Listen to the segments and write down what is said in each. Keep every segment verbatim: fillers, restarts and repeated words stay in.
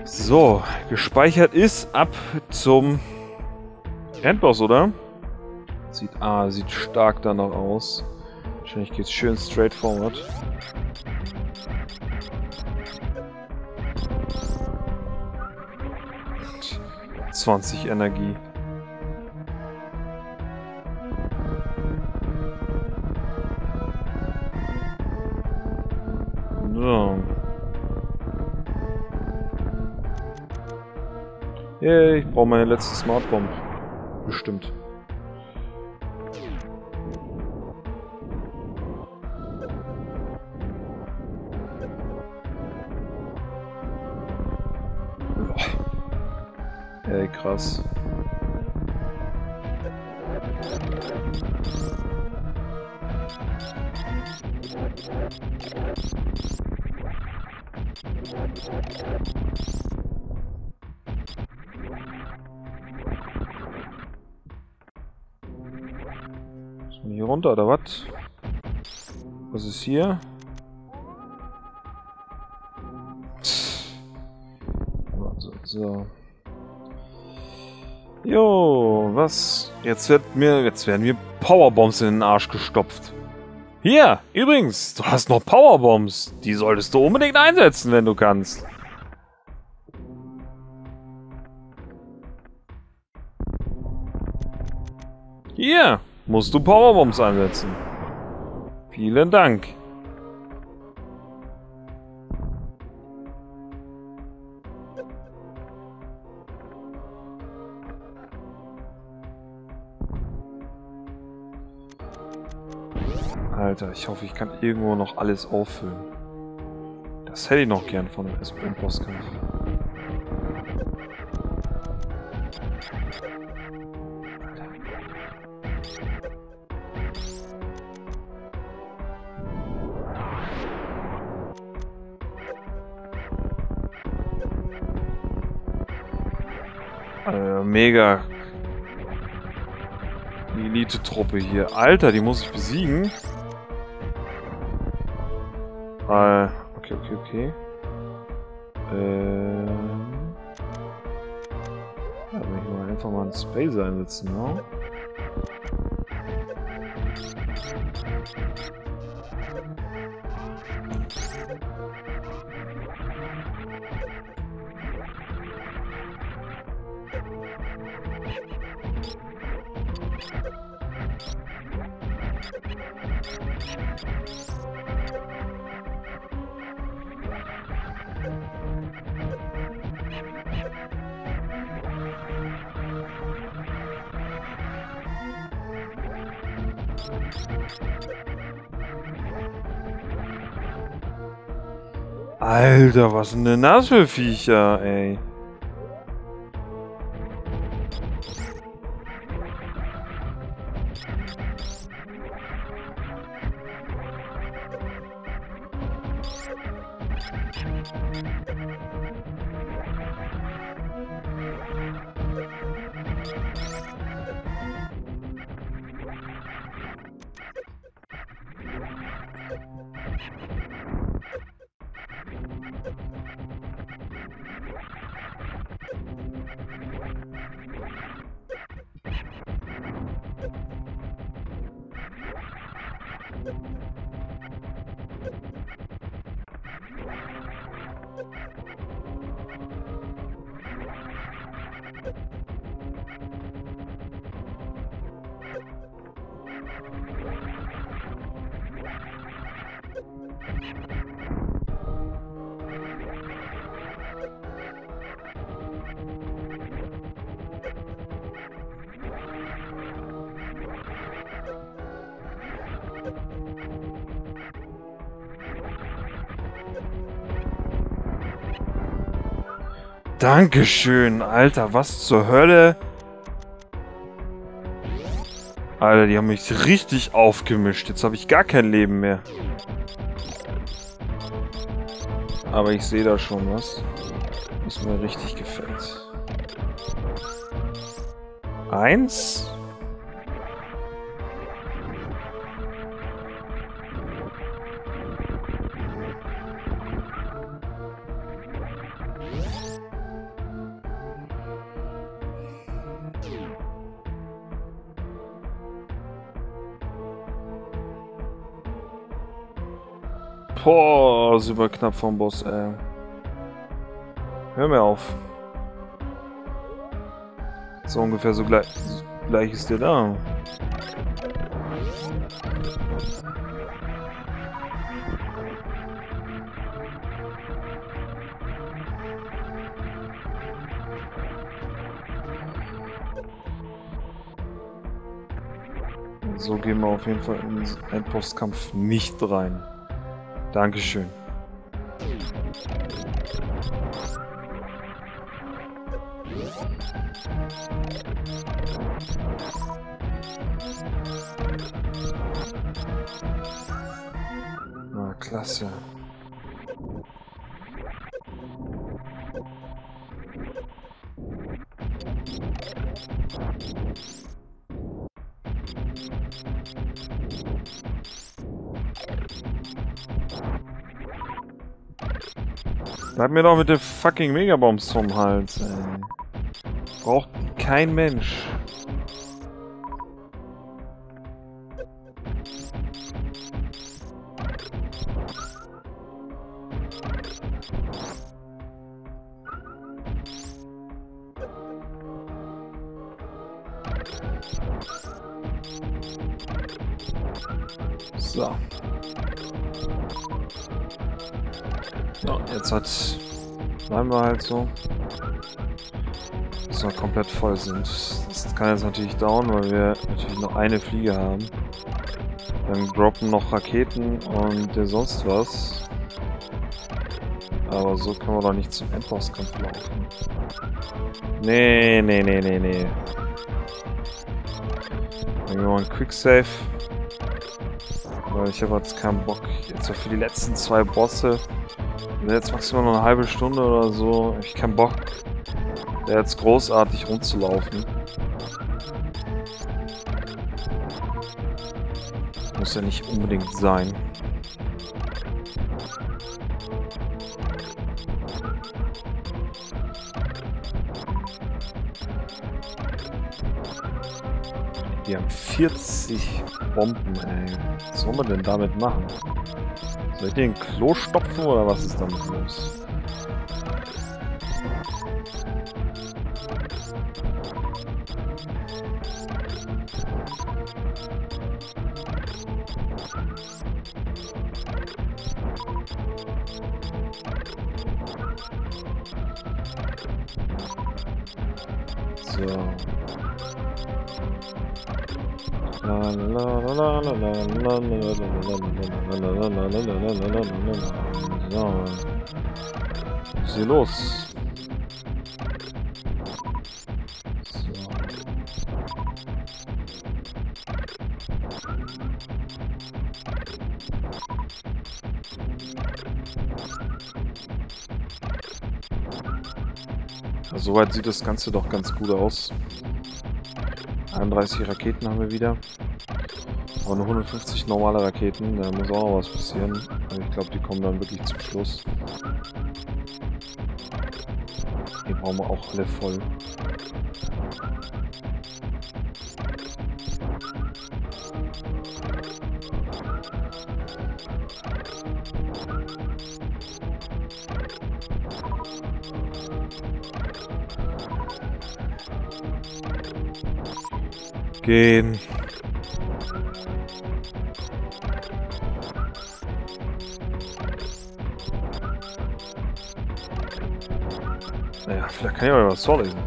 So, gespeichert ist ab zum Endboss, oder? Sieht, ah, sieht stark danach aus. Wahrscheinlich geht's schön straightforward. zwanzig Energie. So. Yay, ich brauche meine letzte Smart Bomb. Bestimmt. Ey, krass. Müssen wir hier runter, oder was? Was ist hier? So, so. Jo, was? Jetzt wird mir, jetzt werden mir Powerbombs in den Arsch gestopft. Hier, übrigens, du hast noch Powerbombs. Die solltest du unbedingt einsetzen, wenn du kannst. Hier, musst du Powerbombs einsetzen. Vielen Dank. Alter, ich hoffe, ich kann irgendwo noch alles auffüllen. Das hätte ich noch gern von dem Endbosskampf. Äh, mega. Die Elite-Truppe hier. Alter, die muss ich besiegen. Äh, okay, okay, okay. Ähm. Ja, wenn ich mal einfach mal einen Space einsetzen, ne? Alter, was sind denn das für Viecher, ey? Dankeschön, Alter, was zur Hölle? Alter, die haben mich richtig aufgemischt. Jetzt habe ich gar kein Leben mehr. Aber ich sehe da schon was, was mir richtig gefällt. Eins. Boah, super knapp vom Boss, ey. Hör mir auf. So ungefähr so gleich, gleich ist der da. So gehen wir auf jeden Fall in den Endbosskampf nicht rein. Dankeschön. Na, klasse. Bleib mir doch mit den fucking Megabombs vom Hals, ey. Braucht kein Mensch. So. Ja, jetzt hat, bleiben wir halt so, bis wir komplett voll sind. Das kann jetzt natürlich dauern, weil wir natürlich noch eine Fliege haben. Dann droppen noch Raketen und äh, sonst was. Aber so können wir doch nicht zum Endbosskampf laufen. Nee, nee, nee, nee, nee. Dann gehen wir mal ein Quicksave. Weil ich habe jetzt keinen Bock. Jetzt für die letzten zwei Bosse. Jetzt maximal noch eine halbe Stunde oder so. Hab ich keinen Bock, da jetzt großartig rumzulaufen. Muss ja nicht unbedingt sein. Wir haben vierzig Bomben, ey. Was soll man denn damit machen? Soll ich den Klo stopfen oder was ist damit los? So. So. Was ist hier los? So. Ja, soweit sieht das Ganze doch ganz gut aus. einunddreißig Raketen haben wir wieder. Aber nur hundertfünfzig normale Raketen, da muss auch noch was passieren. Aber ich glaube, die kommen dann wirklich zum Schluss. Die brauchen wir auch alle voll. Gehen. Naja, vielleicht kann ich mal was vorlesen.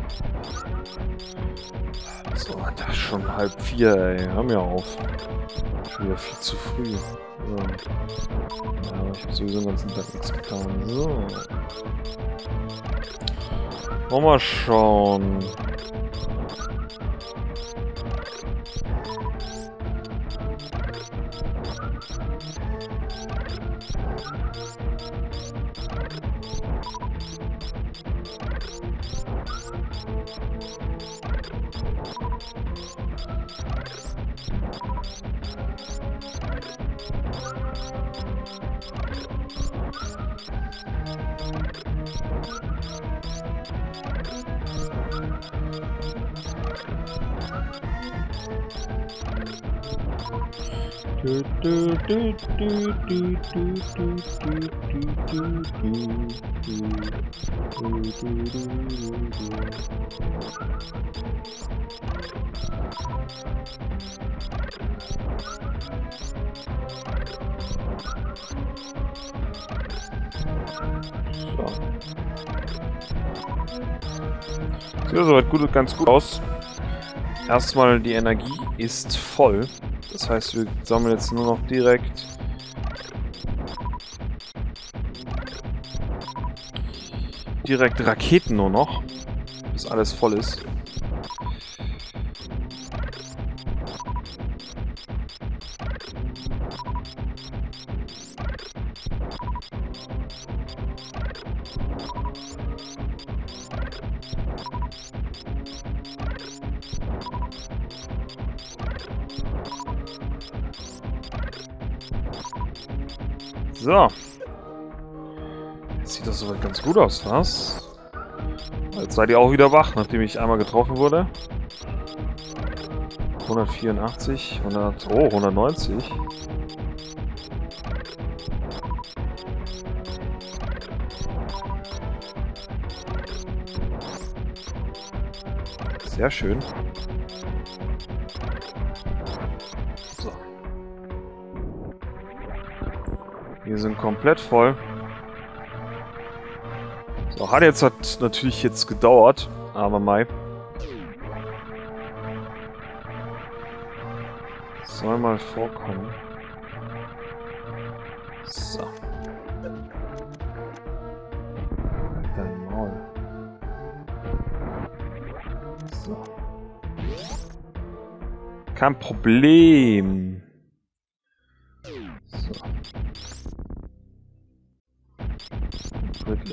So, das ist schon halb vier, ey. Hör mir auf. Schon wieder viel zu früh. So. Ja, ich habe sowieso den ganzen Tag nichts getan. So. Mal schauen. Du, du, du, du, du, du, du, du, du, so. Sieht soweit gut, ganz gut aus. Erstmal, die Energie ist voll. Das heißt, wir sammeln jetzt nur noch direkt direkt Raketen nur noch, bis alles voll ist. So. Jetzt sieht das soweit ganz gut aus, was? Jetzt seid ihr auch wieder wach, nachdem ich einmal getroffen wurde. hundertvierundachtzig, hundert, oh, hundertneunzig. Sehr schön. So. Wir sind komplett voll. So, hat jetzt hat natürlich jetzt gedauert, aber Mai. Soll mal vorkommen. So. Dein Maul. So. Kein Problem. So. Ridley.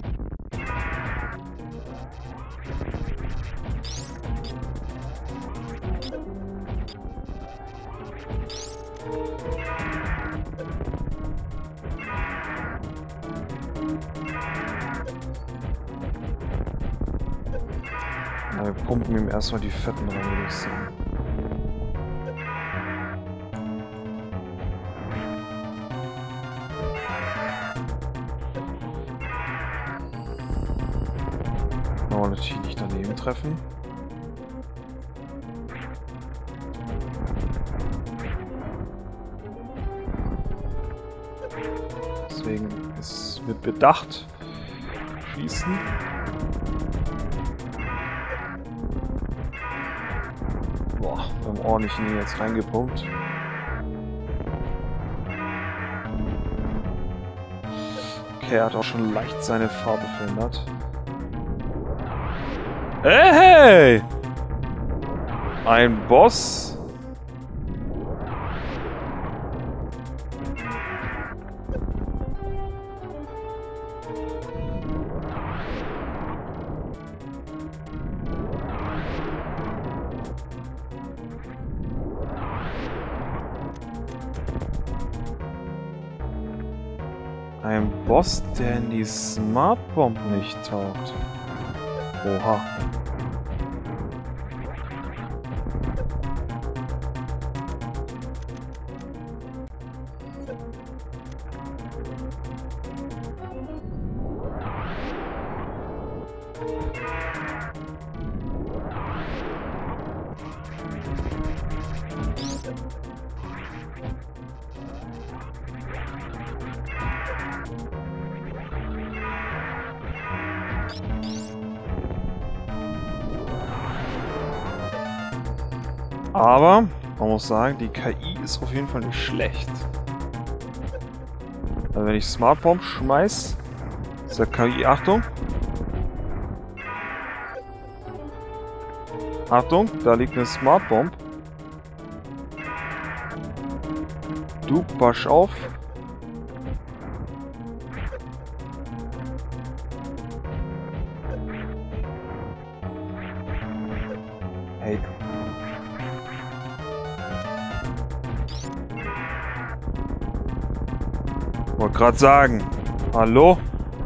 Na, wir pumpen ihm erstmal die Fetten rein, würde ich sagen. Aber natürlich nicht daneben treffen. Deswegen ist mit Bedacht schießen. Boah, wir haben ordentlich in ihn jetzt reingepumpt. Okay, er hat auch schon leicht seine Farbe verändert. Hey! Ein Boss? Ein Boss, der in die Smart Bomb nicht taugt. Oha. Aber man muss sagen, die K I ist auf jeden Fall nicht schlecht. Also wenn ich Smart Bomb schmeiß, ist der K I, Achtung. Achtung, da liegt eine Smart Bomb. Du, pass auf. Hey. Wollte gerade sagen, hallo?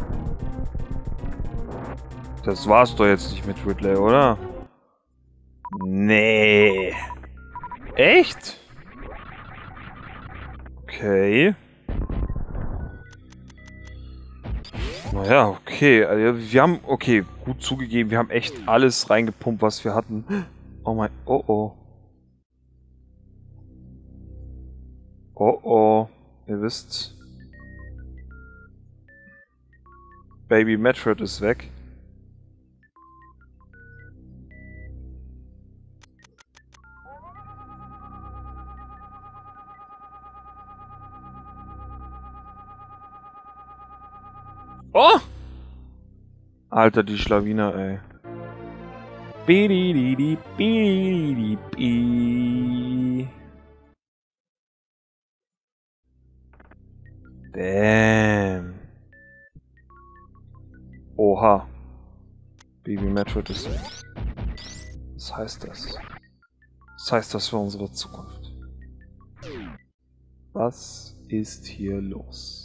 Das war's doch jetzt nicht mit Ridley, oder? Nee. Echt? Okay. Naja, okay. Also wir haben, okay, gut zugegeben, wir haben echt alles reingepumpt, was wir hatten. Oh mein, oh oh. Oh oh. Ihr wisst. Baby Metroid ist weg. Oh! Alter, die Schlawiner, ey. Bididi, bididi, bididi. Damn. Oha. Baby Metroid ist weg. Was heißt das? Was heißt das für unsere Zukunft? Was ist hier los?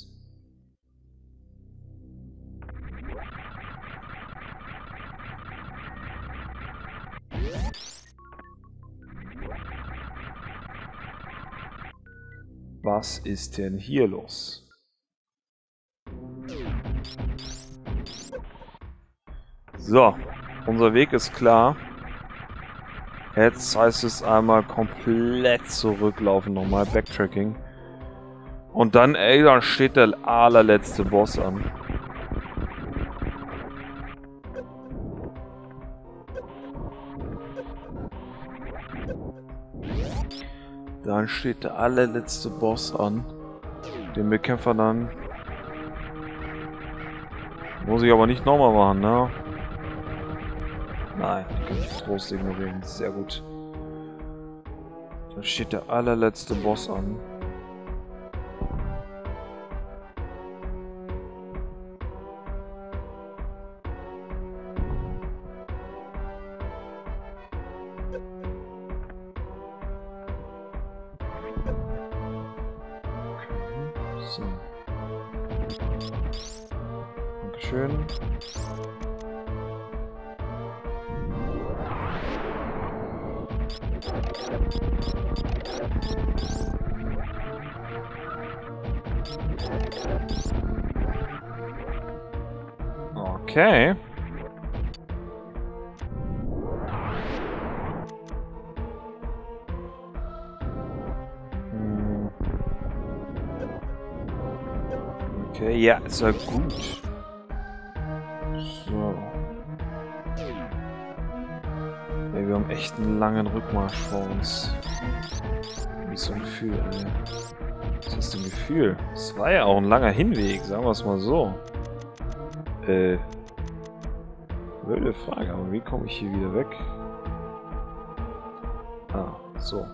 Was ist denn hier los? So, unser Weg ist klar. Jetzt heißt es einmal komplett zurücklaufen, nochmal Backtracking. Und dann, ey, dann steht der allerletzte Boss an. Dann steht der allerletzte Boss an. Den bekämpfen wir dann. Muss ich aber nicht nochmal machen, ne? Nein, kann ich Trost ignorieren. Sehr gut. Dann steht der allerletzte Boss an. So. Dankeschön. Okay. Hm. Okay, ja, ist ja gut. So. Ey, wir haben echt einen langen Rückmarsch vor uns. Wie so ein Gefühl, ey. Was ist ein Gefühl? Es war ja auch ein langer Hinweg, sagen wir es mal so. Äh. Blöde Frage, aber wie komme ich hier wieder weg? Ah, so.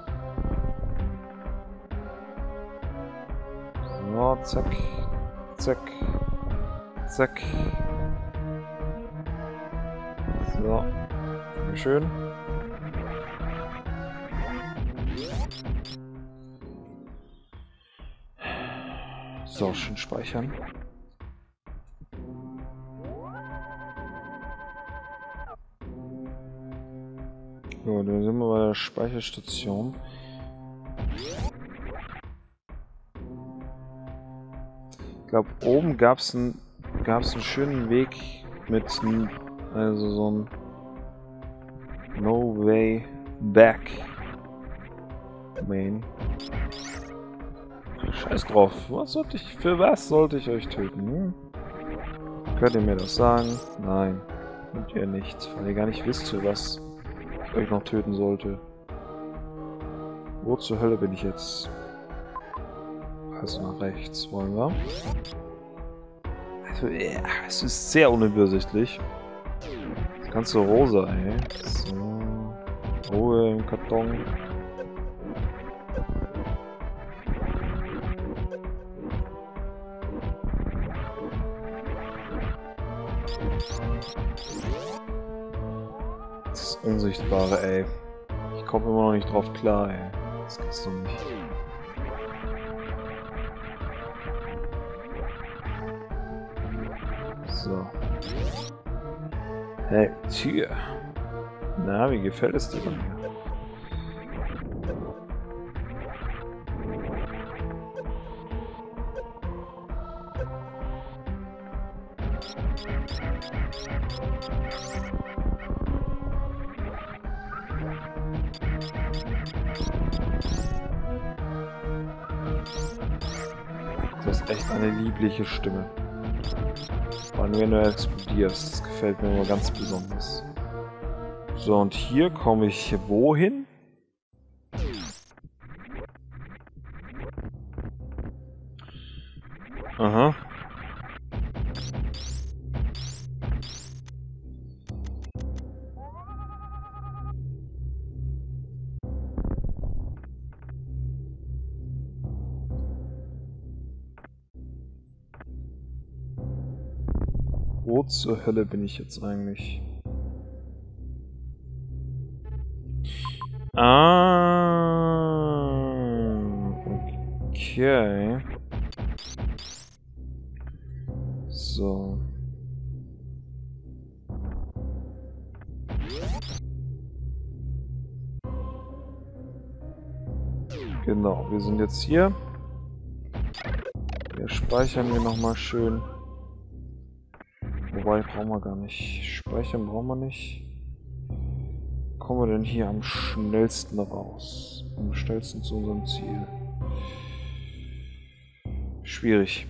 So, zack. Zack. Zack. So. Dankeschön. So, schön speichern. So, dann sind wir bei der Speicherstation. Ich glaube, oben gab es einen, gab's einen schönen Weg mit einem, also so ein No Way Back Main. Scheiß drauf. Was sollte ich, für was sollte ich euch töten? Hm? Könnt ihr mir das sagen? Nein. Könnt ihr nicht, weil ihr gar nicht wisst, für was ich euch noch töten sollte. Wo zur Hölle bin ich jetzt? Also nach rechts, wollen wir? Also, ja, es ist sehr unübersichtlich. Das ganze rosa, ey. So. Ruhe im Karton. Das Unsichtbare, ey. Ich komme immer noch nicht drauf klar, ey. Das gibt's doch nicht. So. Hey, Tür. Na, wie gefällt es dir denn hier? Das ist echt eine liebliche Stimme. Vor allem wenn du explodierst. Das gefällt mir immer ganz besonders. So, und hier komme ich wohin? Aha. Wo zur Hölle bin ich jetzt eigentlich? Ah, okay. So. Genau, wir sind jetzt hier. Hier speichern wir nochmal schön. Wobei, brauchen wir gar nicht. Speichern brauchen wir nicht. Kommen wir denn hier am schnellsten raus? Am schnellsten zu unserem Ziel. Schwierig.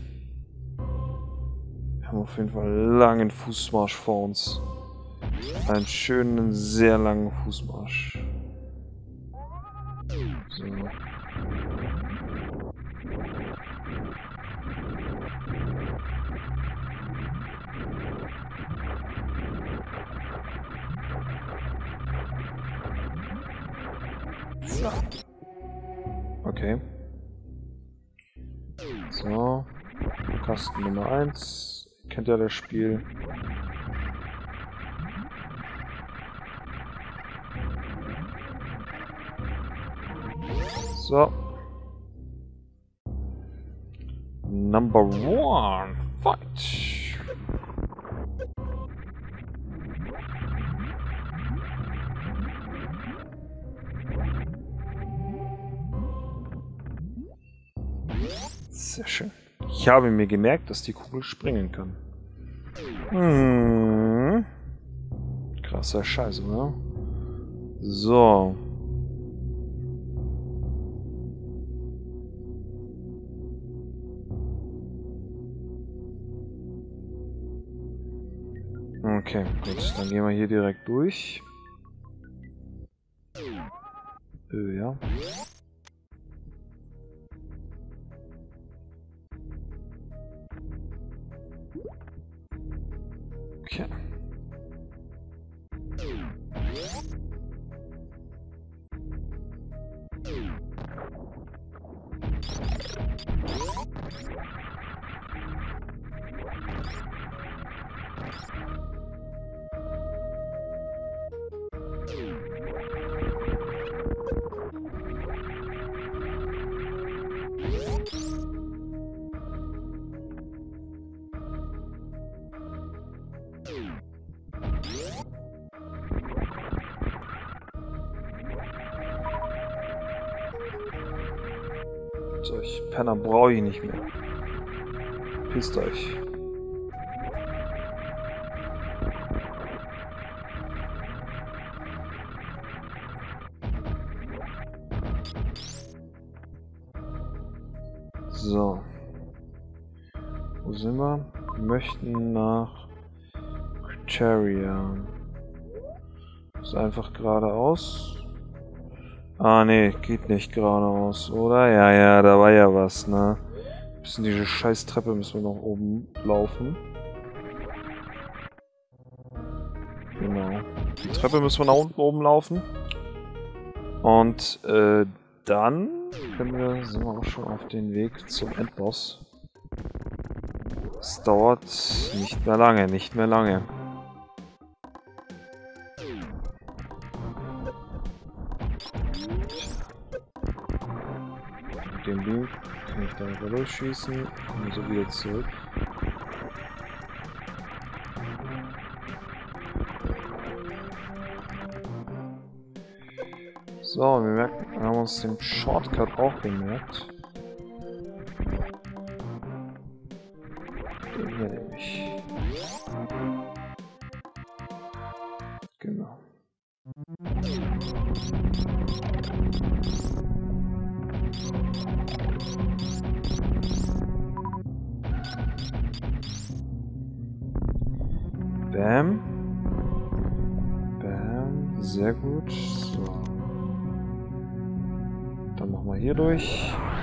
Wir haben auf jeden Fall einen langen Fußmarsch vor uns. Einen schönen, sehr langen Fußmarsch. So. Okay. So. Kasten Nummer eins. Kennt ja das Spiel. So. Number one. Fight. Sehr schön. Ich habe mir gemerkt, dass die Kugel springen kann. Hm. Krasser Scheiß, oder? So. Okay, gut. Dann gehen wir hier direkt durch. Äh, ja. Okay. Solch Penner brauche ich nicht mehr. Pisst euch. So. Wo sind wir? Wir möchten nach Criteria. Ist einfach geradeaus. Ah ne, geht nicht geradeaus, oder? Ja, ja, da war ja was, ne? Bisschen diese scheiß Treppe müssen wir noch oben laufen. Genau. Die Treppe müssen wir nach unten oben laufen. Und äh, dann können wir, sind wir auch schon auf den Weg zum Endboss. Es dauert nicht mehr lange, nicht mehr lange. Mit dem Beam kann ich da wieder durchschießen und so wieder zurück. So, wir merken, wir haben uns den Shortcut auch gemerkt. Den hier nämlich. Bam. Bam. Sehr gut. So. Dann machen wir hier durch.